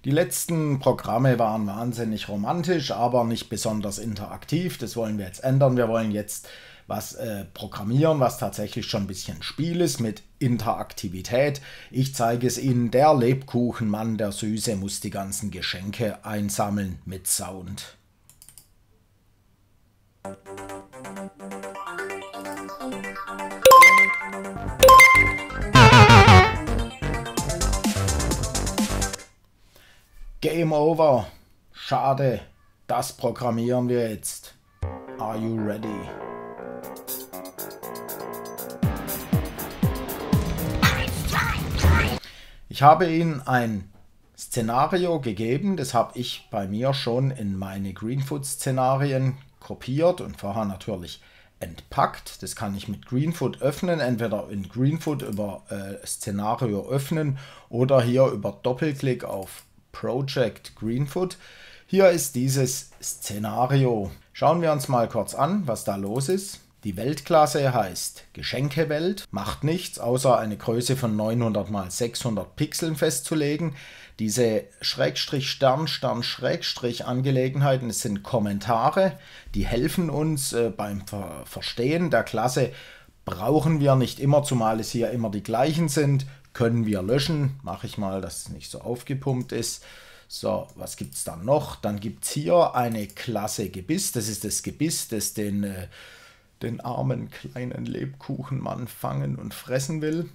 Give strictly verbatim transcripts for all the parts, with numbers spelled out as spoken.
Die letzten Programme waren wahnsinnig romantisch, aber nicht besonders interaktiv. Das wollen wir jetzt ändern. Wir wollen jetzt was äh, programmieren, was tatsächlich schon ein bisschen Spiel ist mit Interaktivität. Ich zeige es Ihnen. Der Lebkuchenmann, der Süße, muss die ganzen Geschenke einsammeln mit Sound. Game over. Schade. Das programmieren wir jetzt. Are you ready? Ich habe Ihnen ein Szenario gegeben, das habe ich bei mir schon in meine Greenfoot-Szenarien kopiert und vorher natürlich entpackt. Das kann ich mit Greenfoot öffnen, entweder in Greenfoot über äh, Szenario öffnen oder hier über Doppelklick auf Project Greenfoot. Hier ist dieses Szenario. Schauen wir uns mal kurz an, was da los ist. Die Weltklasse heißt Geschenkewelt, macht nichts, außer eine Größe von neunhundert mal sechshundert Pixeln festzulegen. Diese Schrägstrich Stern Stern Schrägstrich Angelegenheiten, das sind Kommentare, die helfen uns äh, beim Ver Verstehen der Klasse. Brauchen wir nicht immer, zumal es hier immer die gleichen sind, können wir löschen. Mache ich mal, dass es nicht so aufgepumpt ist. So, was gibt es dann noch? Dann gibt es hier eine Klasse Gebiss. Das ist das Gebiss, das den... Äh, den armen kleinen Lebkuchenmann fangen und fressen will.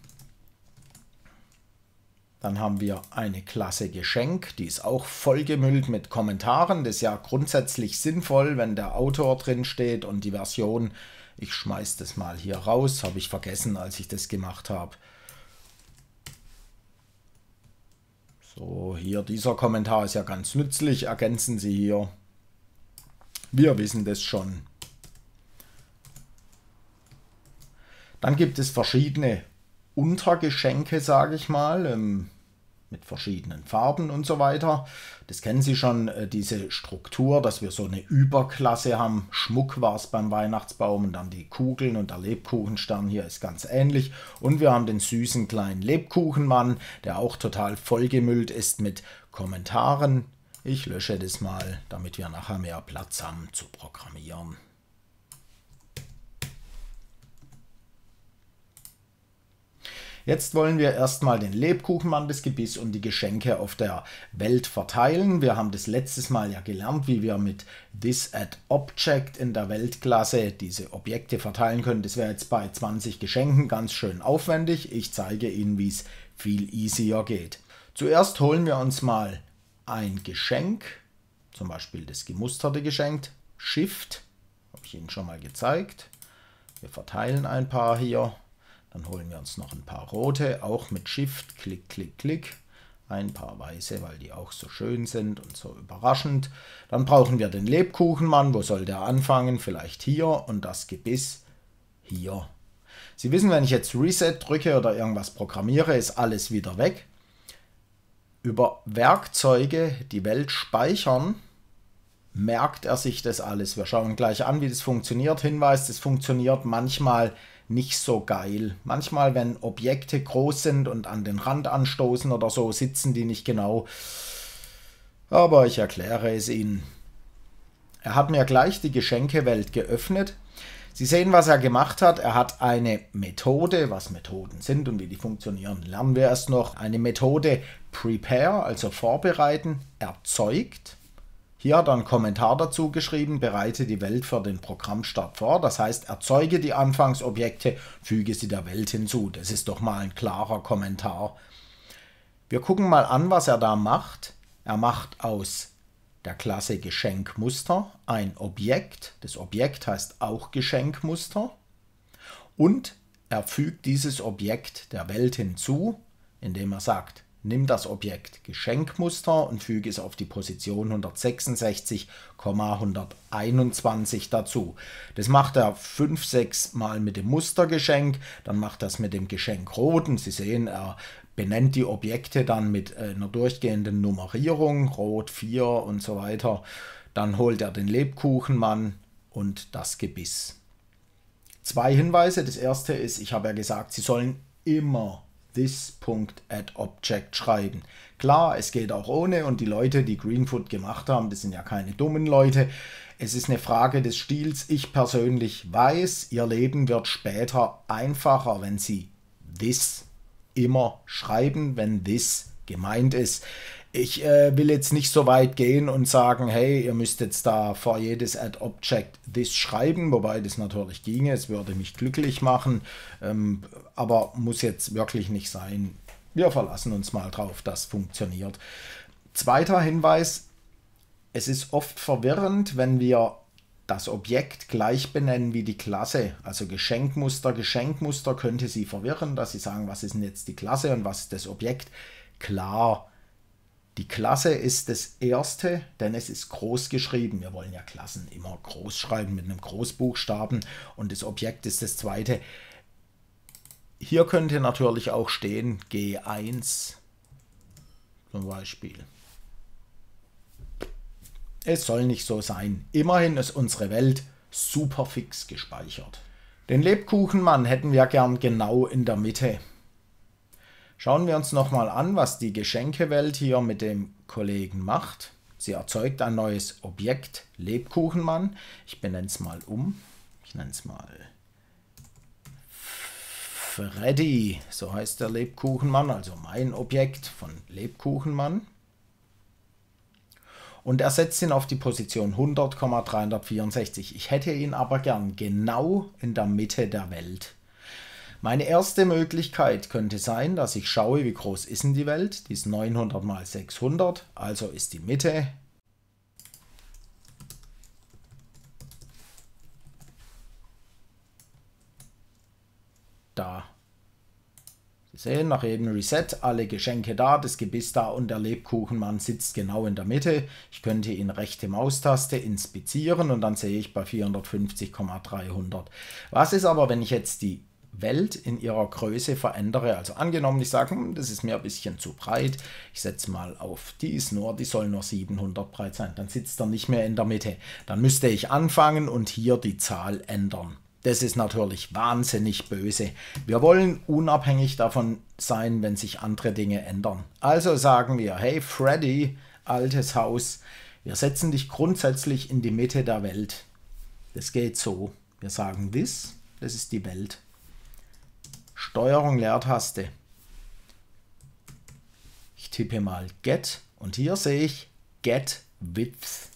Dann haben wir eine Klasse Geschenk, die ist auch vollgemüllt mit Kommentaren. Das ist ja grundsätzlich sinnvoll, wenn der Autor drin steht und die Version. Ich schmeiß das mal hier raus, habe ich vergessen, als ich das gemacht habe. So, hier dieser Kommentar ist ja ganz nützlich, ergänzen Sie hier. Wir wissen das schon. Dann gibt es verschiedene Untergeschenke, sage ich mal, ähm, mit verschiedenen Farben und so weiter. Das kennen Sie schon, äh, diese Struktur, dass wir so eine Überklasse haben. Schmuck war es beim Weihnachtsbaum und dann die Kugeln und der Lebkuchenstern hier ist ganz ähnlich. Und wir haben den süßen kleinen Lebkuchenmann, der auch total vollgemüllt ist mit Kommentaren. Ich lösche das mal, damit wir nachher mehr Platz haben zu programmieren. Jetzt wollen wir erstmal den Lebkuchenmann, das Gebiss und die Geschenke auf der Welt verteilen. Wir haben das letztes Mal ja gelernt, wie wir mit ThisAddObject in der Weltklasse diese Objekte verteilen können. Das wäre jetzt bei zwanzig Geschenken ganz schön aufwendig. Ich zeige Ihnen, wie es viel easier geht. Zuerst holen wir uns mal ein Geschenk, zum Beispiel das gemusterte Geschenk, Shift, habe ich Ihnen schon mal gezeigt. Wir verteilen ein paar hier. Dann holen wir uns noch ein paar rote, auch mit Shift, Klick, Klick, Klick. Ein paar weiße, weil die auch so schön sind und so überraschend. Dann brauchen wir den Lebkuchenmann. Wo soll der anfangen? Vielleicht hier und das Gebiss hier. Sie wissen, wenn ich jetzt Reset drücke oder irgendwas programmiere, ist alles wieder weg. Über Werkzeuge die Welt speichern, merkt er sich das alles. Wir schauen gleich an, wie das funktioniert. Hinweis, das funktioniert manchmal nicht so geil. Manchmal, wenn Objekte groß sind und an den Rand anstoßen oder so, sitzen die nicht genau. Aber ich erkläre es Ihnen. Er hat mir gleich die Geschenkewelt geöffnet. Sie sehen, was er gemacht hat. Er hat eine Methode, was Methoden sind und wie die funktionieren, lernen wir erst noch. Eine Methode Prepare, also vorbereiten, erzeugt. Hier hat er einen Kommentar dazu geschrieben, bereite die Welt für den Programmstart vor. Das heißt, erzeuge die Anfangsobjekte, füge sie der Welt hinzu. Das ist doch mal ein klarer Kommentar. Wir gucken mal an, was er da macht. Er macht aus der Klasse Geschenkmuster ein Objekt. Das Objekt heißt auch Geschenkmuster. Und er fügt dieses Objekt der Welt hinzu, indem er sagt, nimm das Objekt Geschenkmuster und füge es auf die Position hundertsechsundsechzig Komma hunderteinundzwanzig dazu. Das macht er fünf, sechs Mal mit dem Mustergeschenk, dann macht er es mit dem Geschenk Rot und Sie sehen, er benennt die Objekte dann mit einer durchgehenden Nummerierung, Rot vier und so weiter. Dann holt er den Lebkuchenmann und das Gebiss. Zwei Hinweise. Das erste ist, ich habe ja gesagt, Sie sollen immer ThisAddObject schreiben. Klar, es geht auch ohne und die Leute, die Greenfoot gemacht haben, das sind ja keine dummen Leute. Es ist eine Frage des Stils. Ich persönlich weiß, ihr Leben wird später einfacher, wenn sie this immer schreiben, wenn this gemeint ist. Ich äh, will jetzt nicht so weit gehen und sagen, hey, ihr müsst jetzt da vor jedes Add-Object this schreiben, wobei das natürlich ginge, es würde mich glücklich machen, ähm, aber muss jetzt wirklich nicht sein. Wir verlassen uns mal drauf, das funktioniert. Zweiter Hinweis, es ist oft verwirrend, wenn wir das Objekt gleich benennen wie die Klasse, also Geschenkmuster. Geschenkmuster könnte Sie verwirren, dass Sie sagen, was ist denn jetzt die Klasse und was ist das Objekt? Klar, die Klasse ist das erste, denn es ist groß geschrieben. Wir wollen ja Klassen immer groß schreiben mit einem Großbuchstaben und das Objekt ist das zweite. Hier könnte natürlich auch stehen G eins zum Beispiel. Es soll nicht so sein. Immerhin ist unsere Welt super fix gespeichert. Den Lebkuchenmann hätten wir gern genau in der Mitte. Schauen wir uns nochmal an, was die Geschenkewelt hier mit dem Kollegen macht. Sie erzeugt ein neues Objekt, Lebkuchenmann. Ich benenne es mal um. Ich nenne es mal Freddy. So heißt der Lebkuchenmann, also mein Objekt von Lebkuchenmann. Und er setzt ihn auf die Position hundert Komma dreihundertvierundsechzig. Ich hätte ihn aber gern genau in der Mitte der Welt. Meine erste Möglichkeit könnte sein, dass ich schaue, wie groß ist denn die Welt. Die ist neunhundert mal sechshundert, also ist die Mitte da. Sie sehen, nach jedem Reset alle Geschenke da, das Gebiss da und der Lebkuchenmann sitzt genau in der Mitte. Ich könnte ihn rechte Maustaste inspizieren und dann sehe ich bei vierhundertfünfzig Komma dreihundert. Was ist aber, wenn ich jetzt die Welt in ihrer Größe verändere? Also angenommen, ich sage, das ist mir ein bisschen zu breit, ich setze mal auf die ist nur, die soll nur siebenhundert breit sein, dann sitzt er nicht mehr in der Mitte. Dann müsste ich anfangen und hier die Zahl ändern. Das ist natürlich wahnsinnig böse. Wir wollen unabhängig davon sein, wenn sich andere Dinge ändern. Also sagen wir, hey Freddy, altes Haus, wir setzen dich grundsätzlich in die Mitte der Welt. Das geht so. Wir sagen this, das ist die Welt. Steuerung Leertaste. Ich tippe mal get und hier sehe ich get width.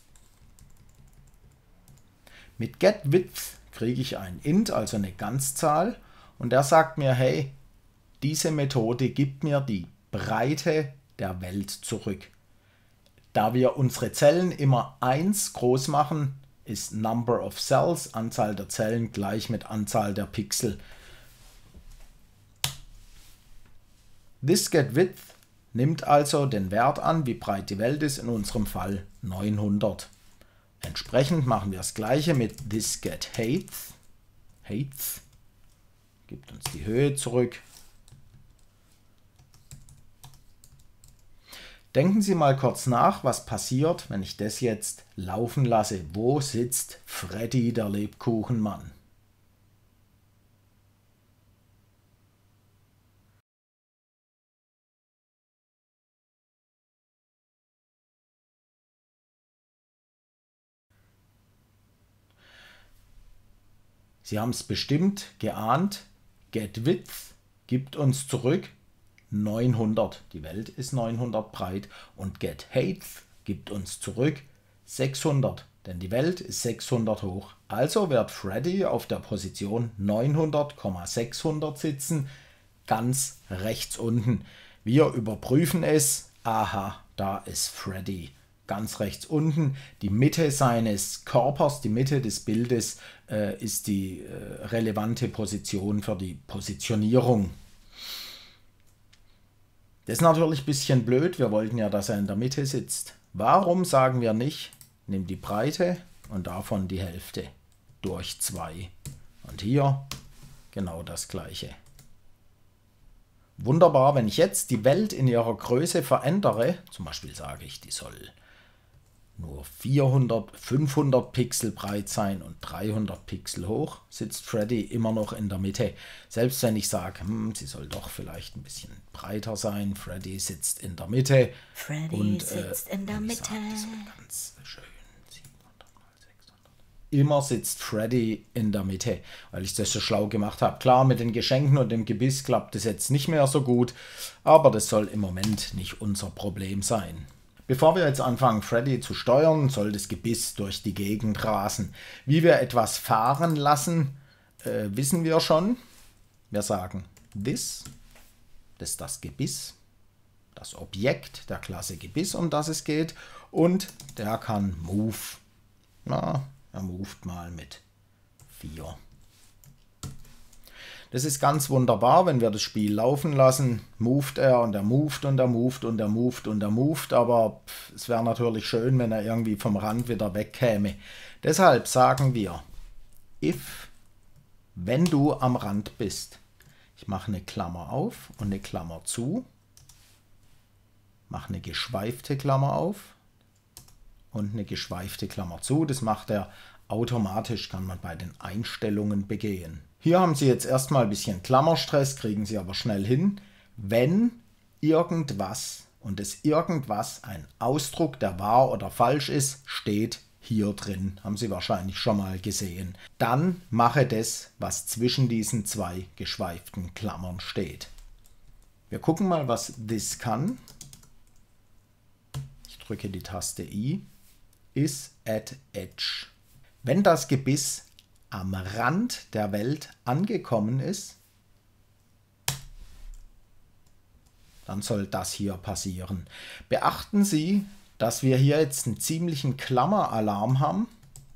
Mit get width kriege ich ein int, also eine Ganzzahl, und der sagt mir, hey, diese Methode gibt mir die Breite der Welt zurück. Da wir unsere Zellen immer eins groß machen, ist Number of Cells, Anzahl der Zellen, gleich mit Anzahl der Pixel. This get width nimmt also den Wert an, wie breit die Welt ist, in unserem Fall neunhundert. Entsprechend machen wir das gleiche mit this get height. Height gibt uns die Höhe zurück. Denken Sie mal kurz nach, was passiert, wenn ich das jetzt laufen lasse. Wo sitzt Freddy, der Lebkuchenmann? Sie haben es bestimmt geahnt, get width gibt uns zurück neunhundert. Die Welt ist neunhundert breit und get height gibt uns zurück sechshundert, denn die Welt ist sechshundert hoch. Also wird Freddy auf der Position neunhundert Komma sechshundert sitzen, ganz rechts unten. Wir überprüfen es. Aha, da ist Freddy. Ganz rechts unten, die Mitte seines Körpers, die Mitte des Bildes äh, ist die äh, relevante Position für die Positionierung. Das ist natürlich ein bisschen blöd, wir wollten ja, dass er in der Mitte sitzt. Warum sagen wir nicht, nimm die Breite und davon die Hälfte durch zwei. Und hier genau das gleiche. Wunderbar, wenn ich jetzt die Welt in ihrer Größe verändere, zum Beispiel sage ich, die soll nur vierhundert, fünfhundert Pixel breit sein und dreihundert Pixel hoch, sitzt Freddy immer noch in der Mitte. Selbst wenn ich sage, hm, sie soll doch vielleicht ein bisschen breiter sein, Freddy sitzt in der Mitte. Freddy und, sitzt äh, in der Mitte. Sag, das wird ganz schön. siebenhundert mal sechshundert. Immer sitzt Freddy in der Mitte, weil ich das so schlau gemacht habe. Klar, mit den Geschenken und dem Gebiss klappt es jetzt nicht mehr so gut, aber das soll im Moment nicht unser Problem sein. Bevor wir jetzt anfangen, Freddy zu steuern, soll das Gebiss durch die Gegend rasen. Wie wir etwas fahren lassen, äh, wissen wir schon. Wir sagen this, das ist das Gebiss, das Objekt der Klasse Gebiss, um das es geht. Und der kann move. Na, er moved mal mit vier. Das ist ganz wunderbar, wenn wir das Spiel laufen lassen, moved er und er moved und er moved und er moved und er moved, aber pff, es wäre natürlich schön, wenn er irgendwie vom Rand wieder wegkäme. Deshalb sagen wir, if, wenn du am Rand bist, ich mache eine Klammer auf und eine Klammer zu, mache eine geschweifte Klammer auf und eine geschweifte Klammer zu, das macht er automatisch, kann man bei den Einstellungen begehen. Hier haben Sie jetzt erstmal ein bisschen Klammerstress, kriegen Sie aber schnell hin, wenn irgendwas, und das irgendwas ein Ausdruck, der wahr oder falsch ist, steht hier drin. Haben Sie wahrscheinlich schon mal gesehen. Dann mache das, was zwischen diesen zwei geschweiften Klammern steht. Wir gucken mal, was this kann. Ich drücke die Taste I. Is at edge. Wenn das Gebiss am Rand der Welt angekommen ist, dann soll das hier passieren. Beachten Sie, dass wir hier jetzt einen ziemlichen Klammeralarm haben.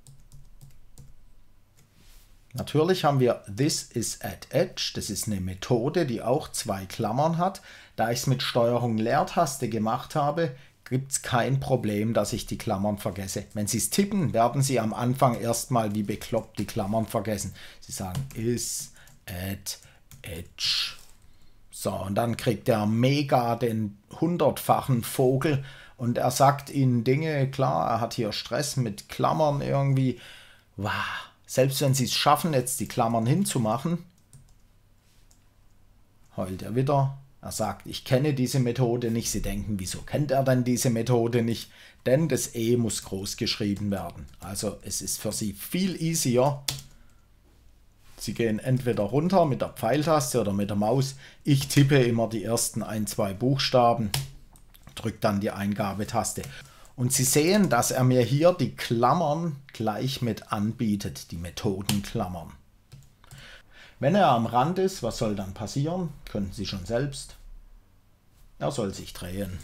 Natürlich haben wir this is at edge, das ist eine Methode, die auch zwei Klammern hat. Da ich es mit Steuerung Leertaste gemacht habe, gibt es kein Problem, dass ich die Klammern vergesse. Wenn Sie es tippen, werden Sie am Anfang erstmal wie bekloppt die Klammern vergessen. Sie sagen is at edge. So, und dann kriegt der mega den hundertfachen Vogel und er sagt Ihnen Dinge, klar, er hat hier Stress mit Klammern irgendwie. Wow, selbst wenn Sie es schaffen, jetzt die Klammern hinzumachen, heult er wieder. Er sagt, ich kenne diese Methode nicht. Sie denken, wieso kennt er denn diese Methode nicht? Denn das E muss groß geschrieben werden. Also es ist für Sie viel easier. Sie gehen entweder runter mit der Pfeiltaste oder mit der Maus. Ich tippe immer die ersten ein, zwei Buchstaben, drücke dann die Eingabetaste. Und Sie sehen, dass er mir hier die Klammern gleich mit anbietet, die Methodenklammern. Wenn er am Rand ist, was soll dann passieren? Können Sie schon selbst. Er soll sich drehen.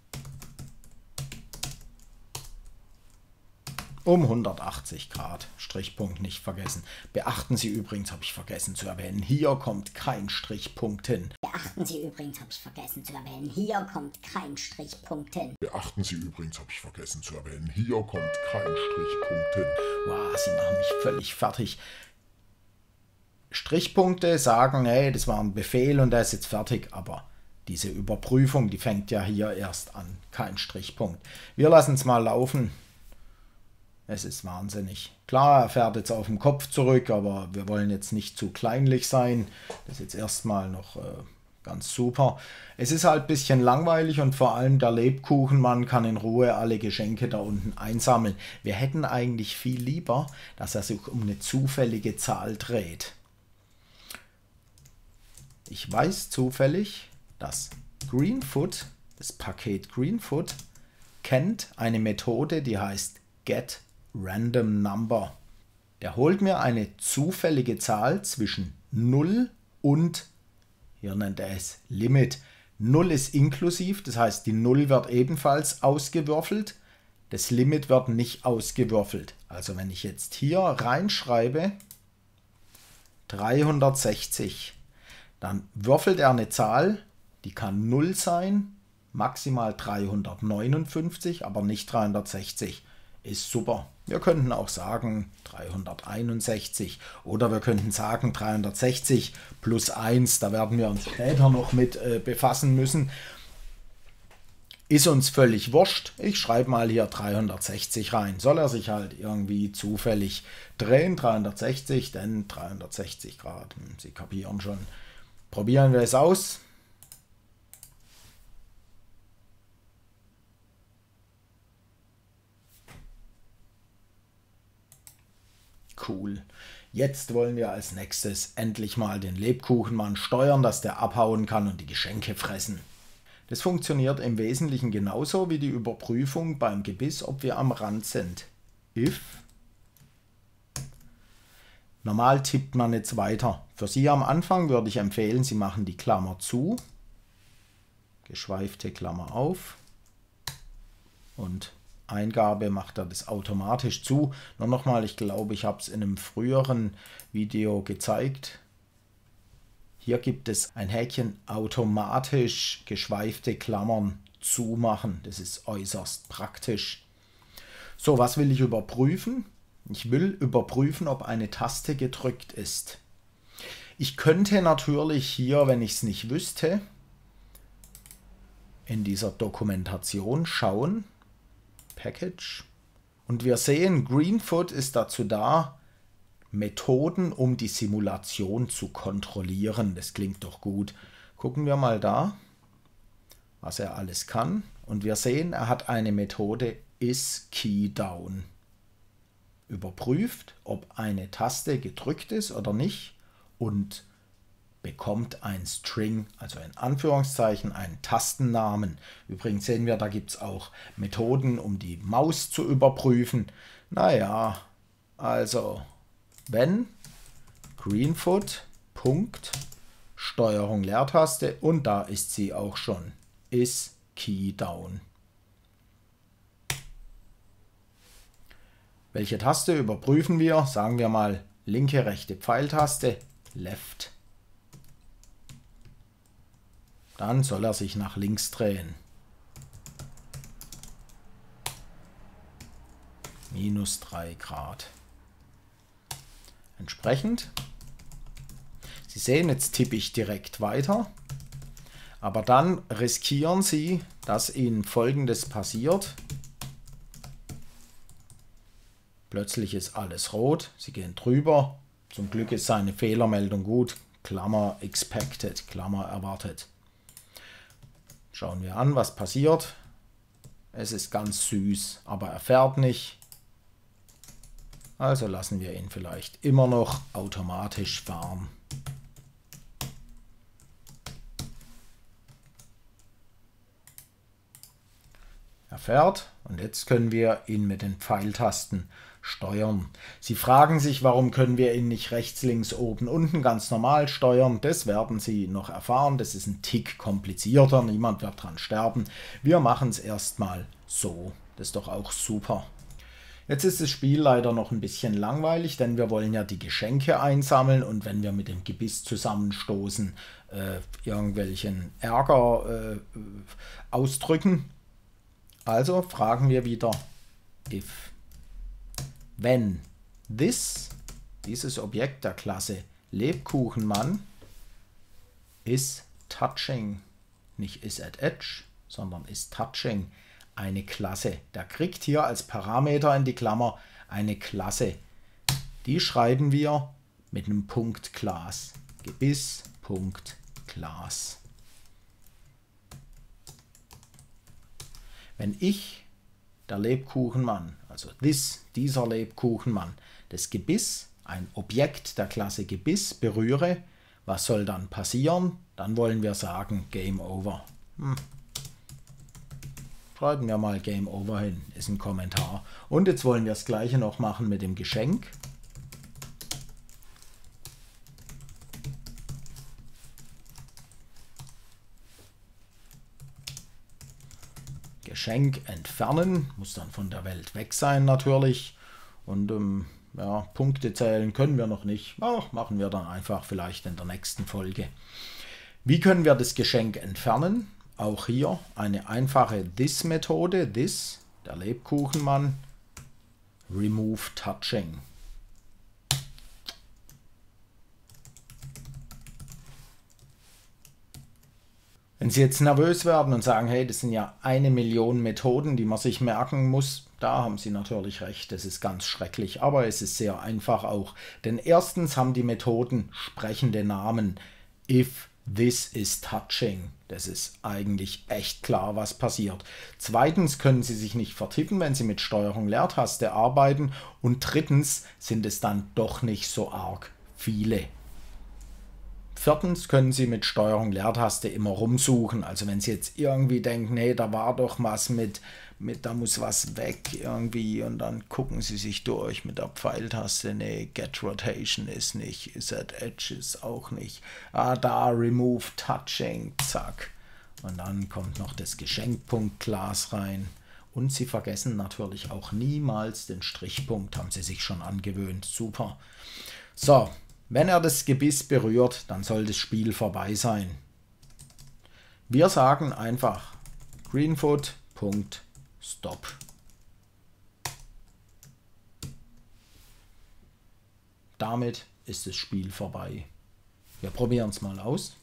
Um hundertachtzig Grad. Strichpunkt nicht vergessen. Beachten Sie übrigens, habe ich vergessen zu erwähnen, hier kommt kein Strichpunkt hin. Beachten Sie übrigens, habe ich vergessen zu erwähnen, hier kommt kein Strichpunkt hin. Beachten Sie übrigens, habe ich vergessen zu erwähnen, hier kommt kein Strichpunkt hin. Wow, Sie machen mich völlig fertig. Strichpunkte sagen, hey, das war ein Befehl und der ist jetzt fertig, aber diese Überprüfung, die fängt ja hier erst an, kein Strichpunkt. Wir lassen es mal laufen. Es ist wahnsinnig. Klar, er fährt jetzt auf dem Kopf zurück, aber wir wollen jetzt nicht zu kleinlich sein. Das ist jetzt erstmal noch äh, ganz super. Es ist halt ein bisschen langweilig und vor allem der Lebkuchenmann kann in Ruhe alle Geschenke da unten einsammeln. Wir hätten eigentlich viel lieber, dass er sich um eine zufällige Zahl dreht. Ich weiß zufällig, dass Greenfoot, das Paket Greenfoot, kennt eine Methode, die heißt getRandomNumber. Der holt mir eine zufällige Zahl zwischen null und, hier nennt er es Limit. null ist inklusiv, das heißt die null wird ebenfalls ausgewürfelt, das Limit wird nicht ausgewürfelt. Also wenn ich jetzt hier reinschreibe dreihundertsechzig, dann würfelt er eine Zahl, die kann null sein, maximal dreihundertneunundfünfzig, aber nicht dreihundertsechzig. Ist super. Wir könnten auch sagen dreihunderteinundsechzig oder wir könnten sagen dreihundertsechzig plus eins, da werden wir uns später noch mit äh, befassen müssen. Ist uns völlig wurscht. Ich schreibe mal hier dreihundertsechzig rein. Soll er sich halt irgendwie zufällig drehen, dreihundertsechzig, denn dreihundertsechzig Grad. Sie kapieren schon. Probieren wir es aus. Cool. Jetzt wollen wir als nächstes endlich mal den Lebkuchenmann steuern, dass der abhauen kann und die Geschenke fressen. Das funktioniert im Wesentlichen genauso wie die Überprüfung beim Gebiss, ob wir am Rand sind. If. Normal tippt man jetzt weiter. Für Sie am Anfang würde ich empfehlen, Sie machen die Klammer zu, geschweifte Klammer auf und Eingabe macht er das automatisch zu. Nur nochmal, ich glaube, ich habe es in einem früheren Video gezeigt. Hier gibt es ein Häkchen automatisch geschweifte Klammern zumachen. Das ist äußerst praktisch. So, was will ich überprüfen? Ich will überprüfen, ob eine Taste gedrückt ist. Ich könnte natürlich hier, wenn ich es nicht wüsste, in dieser Dokumentation schauen. Package. Und wir sehen, Greenfoot ist dazu da, Methoden, um die Simulation zu kontrollieren. Das klingt doch gut. Gucken wir mal da, was er alles kann. Und wir sehen, er hat eine Methode isKeyDown. Überprüft, ob eine Taste gedrückt ist oder nicht und bekommt ein String, also in Anführungszeichen einen Tastennamen. Übrigens sehen wir, da gibt es auch Methoden, um die Maus zu überprüfen. Naja, also wenn Greenfoot, Punkt, Steuerung Leertaste und da ist sie auch schon, isKeyDown. Welche Taste überprüfen wir? Sagen wir mal linke, rechte Pfeiltaste, Left. Dann soll er sich nach links drehen. Minus drei Grad. Entsprechend. Sie sehen, jetzt tippe ich direkt weiter. Aber dann riskieren Sie, dass Ihnen Folgendes passiert. Plötzlich ist alles rot. Sie gehen drüber. Zum Glück ist seine Fehlermeldung gut. Klammer expected, Klammer erwartet. Schauen wir an, was passiert. Es ist ganz süß, aber er fährt nicht. Also lassen wir ihn vielleicht immer noch automatisch fahren. Er fährt und jetzt können wir ihn mit den Pfeiltasten steuern. Sie fragen sich, warum können wir ihn nicht rechts, links, oben, unten ganz normal steuern. Das werden Sie noch erfahren. Das ist ein Tick komplizierter. Niemand wird dran sterben. Wir machen es erstmal so. Das ist doch auch super. Jetzt ist das Spiel leider noch ein bisschen langweilig, denn wir wollen ja die Geschenke einsammeln und wenn wir mit dem Gebiss zusammenstoßen, äh, irgendwelchen Ärger äh, ausdrücken. Also fragen wir wieder if. Wenn this, dieses Objekt der Klasse Lebkuchenmann, is touching, nicht is at edge, sondern is touching, eine Klasse. Der kriegt hier als Parameter in die Klammer eine Klasse. Die schreiben wir mit einem Punkt Class. Gebiss, Punkt Class. Wenn ich, der Lebkuchenmann, also this, dieser Lebkuchenmann, das Gebiss, ein Objekt der Klasse Gebiss berühre, was soll dann passieren? Dann wollen wir sagen Game Over. Hm. Schreiben wir mal Game Over hin, ist ein Kommentar. Und jetzt wollen wir das gleiche noch machen mit dem Geschenk. Geschenk entfernen, muss dann von der Welt weg sein natürlich. Und ähm, ja, Punkte zählen können wir noch nicht. Ach, machen wir dann einfach vielleicht in der nächsten Folge. Wie können wir das Geschenk entfernen? Auch hier eine einfache This-Methode. This, der Lebkuchenmann, Remove Touching. Wenn Sie jetzt nervös werden und sagen, hey, das sind ja eine Million Methoden, die man sich merken muss, da haben Sie natürlich recht, das ist ganz schrecklich, aber es ist sehr einfach auch. Denn erstens haben die Methoden sprechende Namen. If this is touching, das ist eigentlich echt klar, was passiert. Zweitens können Sie sich nicht vertippen, wenn Sie mit Steuerung Leertaste arbeiten. Und drittens sind es dann doch nicht so arg viele. Viertens können Sie mit Steuerung Leertaste immer rumsuchen. Also wenn Sie jetzt irgendwie denken, hey, da war doch was mit, mit, da muss was weg irgendwie, und dann gucken Sie sich durch mit der Pfeiltaste, nee, Get Rotation ist nicht, Set Edge ist auch nicht, ah, da, Remove Touching, zack. Und dann kommt noch das Geschenkpunktglas rein. Und Sie vergessen natürlich auch niemals den Strichpunkt, haben Sie sich schon angewöhnt, super. So. Wenn er das Gebiss berührt, dann soll das Spiel vorbei sein. Wir sagen einfach Greenfoot.Stop. Damit ist das Spiel vorbei. Wir probieren es mal aus.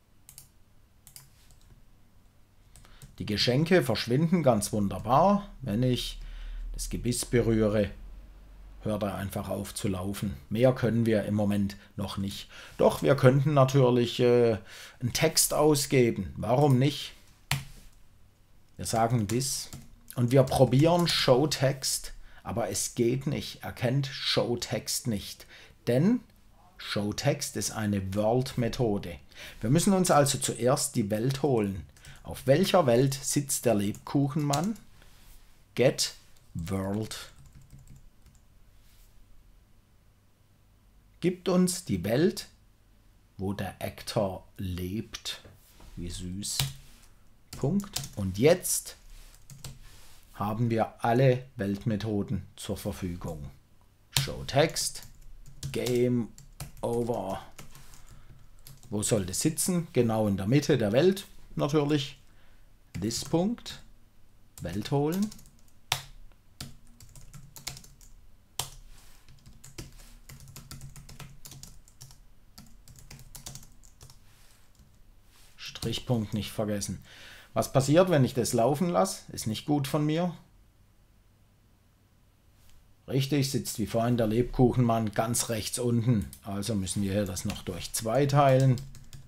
Die Geschenke verschwinden ganz wunderbar. Wenn ich das Gebiss berühre, hört er einfach auf zu laufen. Mehr können wir im Moment noch nicht. Doch wir könnten natürlich äh, einen Text ausgeben. Warum nicht? Wir sagen this und wir probieren Show Text, aber es geht nicht. Er kennt Show Text nicht, denn Show Text ist eine World-Methode. Wir müssen uns also zuerst die Welt holen. Auf welcher Welt sitzt der Lebkuchenmann? Get World. Gibt uns die Welt, wo der Actor lebt. Wie süß. Punkt. Und jetzt haben wir alle Weltmethoden zur Verfügung. Show Text, Game Over. Wo soll das sitzen? Genau in der Mitte der Welt natürlich. This Punkt. Welt holen. Strichpunkt nicht vergessen. Was passiert, wenn ich das laufen lasse? Ist nicht gut von mir. Richtig, sitzt wie vorhin der Lebkuchenmann ganz rechts unten. Also müssen wir hier das noch durch zwei teilen.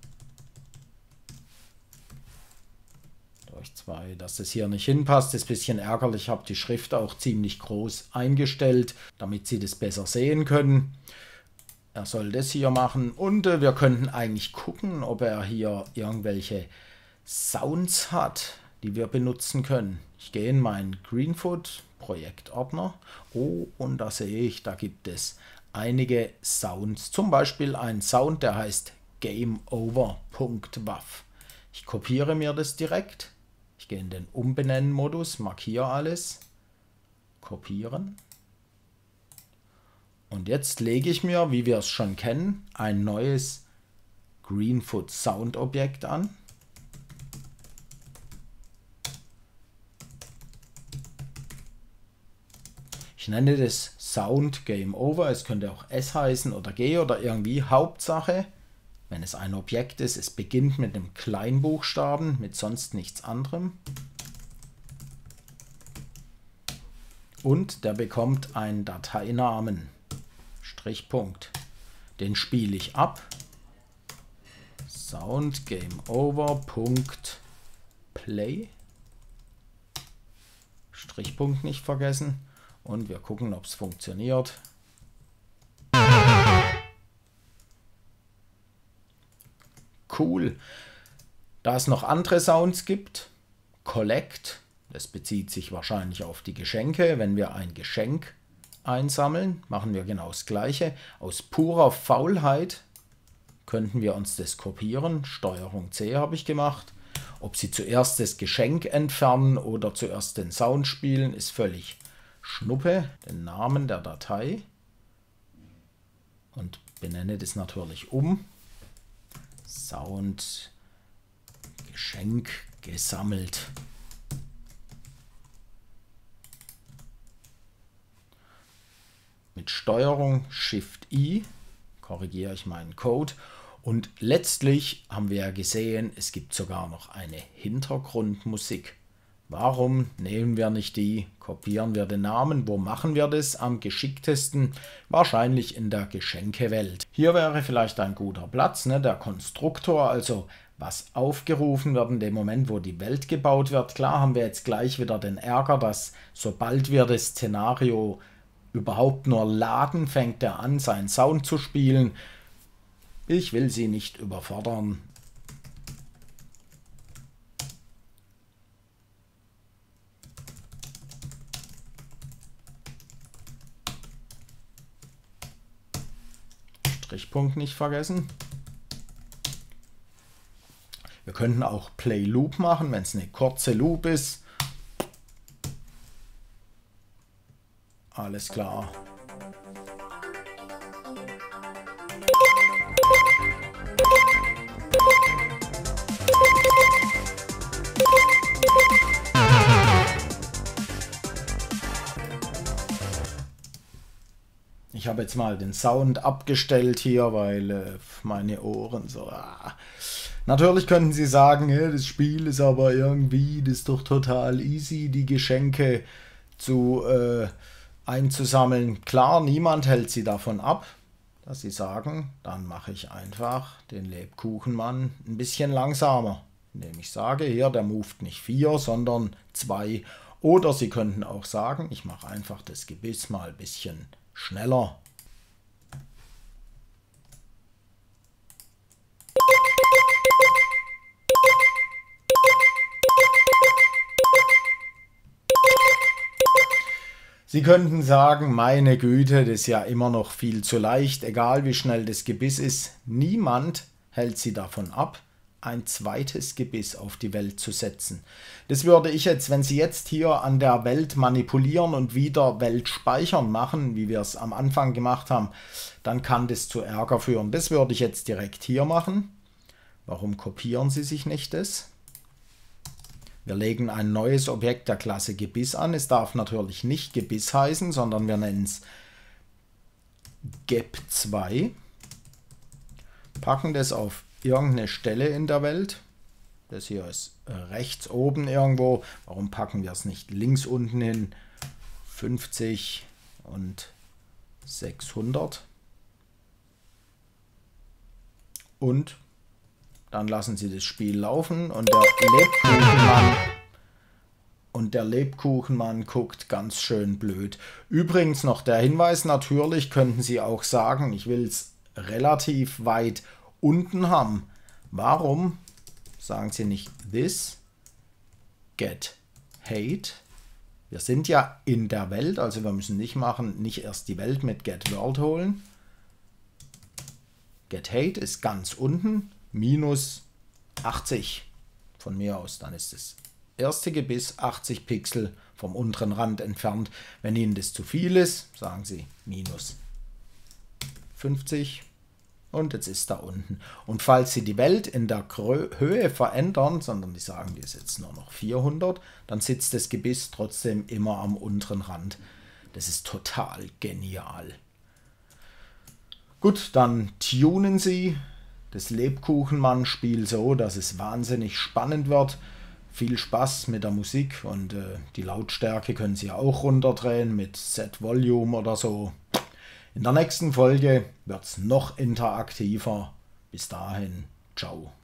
Durch zwei, dass das hier nicht hinpasst, ist ein bisschen ärgerlich. Ich habe die Schrift auch ziemlich groß eingestellt, damit Sie das besser sehen können. Er soll das hier machen und äh, wir könnten eigentlich gucken, ob er hier irgendwelche Sounds hat, die wir benutzen können. Ich gehe in meinen Greenfoot Projektordner. Oh, und da sehe ich, da gibt es einige Sounds. Zum Beispiel einen Sound, der heißt Game Over.wav. Ich kopiere mir das direkt. Ich gehe in den Umbenennen-Modus, markiere alles, kopieren. Und jetzt lege ich mir, wie wir es schon kennen, ein neues Greenfoot Sound Objekt an. Ich nenne das Sound Game Over. Es könnte auch S heißen oder G oder irgendwie. Hauptsache, wenn es ein Objekt ist, es beginnt mit einem Kleinbuchstaben, mit sonst nichts anderem. Und der bekommt einen Dateinamen. Strichpunkt. Den spiele ich ab. Sound Game Over.Play. Strichpunkt nicht vergessen. Und wir gucken, ob es funktioniert. Cool. Da es noch andere Sounds gibt, Collect, das bezieht sich wahrscheinlich auf die Geschenke. Wenn wir ein Geschenk einsammeln, machen wir genau das Gleiche. Aus purer Faulheit könnten wir uns das kopieren. Steuerung C habe ich gemacht. Ob Sie zuerst das Geschenk entfernen oder zuerst den Sound spielen, ist völlig Schnuppe. Den Namen der Datei und benenne das natürlich um. Sound Geschenk gesammelt. Mit Steuerung Shift I korrigiere ich meinen Code Und letztlich haben wir ja gesehen, es gibt sogar noch eine Hintergrundmusik. Warum nehmen wir nicht die, kopieren wir den Namen? Wo machen wir das am geschicktesten? Wahrscheinlich in der Geschenkewelt. Hier wäre vielleicht ein guter Platz, ne? Der Konstruktor, also was aufgerufen wird in dem Moment, wo die Welt gebaut wird. Klar haben wir jetzt gleich wieder den Ärger, dass sobald wir das Szenario überhaupt nur laden, fängt er an, seinen Sound zu spielen. Ich will Sie nicht überfordern. Strichpunkt nicht vergessen. Wir könnten auch Play Loop machen, wenn es eine kurze Loop ist. Alles klar. Ich habe jetzt mal den Sound abgestellt hier, weil äh, meine Ohren so... Ah. Natürlich könnten Sie sagen, ja, das Spiel ist aber irgendwie, das ist doch total easy, die Geschenke zu äh, einzusammeln. Klar, niemand hält Sie davon ab, dass Sie sagen, dann mache ich einfach den Lebkuchenmann ein bisschen langsamer. Indem ich sage, hier, der moved nicht vier, sondern zwei. Oder Sie könnten auch sagen, ich mache einfach das Gebiss mal ein bisschen schneller. Sie könnten sagen, meine Güte, das ist ja immer noch viel zu leicht, egal wie schnell das Gebiss ist. Niemand hält Sie davon ab, ein zweites Gebiss auf die Welt zu setzen. Das würde ich jetzt, wenn Sie jetzt hier an der Welt manipulieren und wieder Welt speichern machen, wie wir es am Anfang gemacht haben, dann kann das zu Ärger führen. Das würde ich jetzt direkt hier machen. Warum kopieren Sie sich nicht das? Wir legen ein neues Objekt der Klasse Gebiss an. Es darf natürlich nicht Gebiss heißen, sondern wir nennen es Geb zwei. Packen das auf irgendeine Stelle in der Welt. Das hier ist rechts oben irgendwo. Warum packen wir es nicht links unten hin? fünfzig und sechshundert. Und dann lassen Sie das Spiel laufen und der Lebkuchenmann und der Lebkuchenmann guckt ganz schön blöd. Übrigens noch der Hinweis, natürlich könnten Sie auch sagen, ich will es relativ weit unten haben. Warum sagen Sie nicht this get hate? Wir sind ja in der Welt, also wir müssen nicht machen, nicht erst die Welt mit get world holen. Get hate ist ganz unten, minus achtzig von mir aus. Dann ist das erste Gebiss achtzig Pixel vom unteren Rand entfernt. Wenn Ihnen das zu viel ist, sagen Sie minus fünfzig. Und jetzt ist da unten. Und falls Sie die Welt in der Grö- Höhe verändern, sondern die sagen, die ist jetzt nur noch vierhundert, dann sitzt das Gebiss trotzdem immer am unteren Rand. Das ist total genial. Gut, dann tunen Sie das Lebkuchenmann-Spiel so, dass es wahnsinnig spannend wird. Viel Spaß mit der Musik und äh, die Lautstärke können Sie auch runterdrehen mit Set Volume oder so. In der nächsten Folge wird es noch interaktiver. Bis dahin, ciao.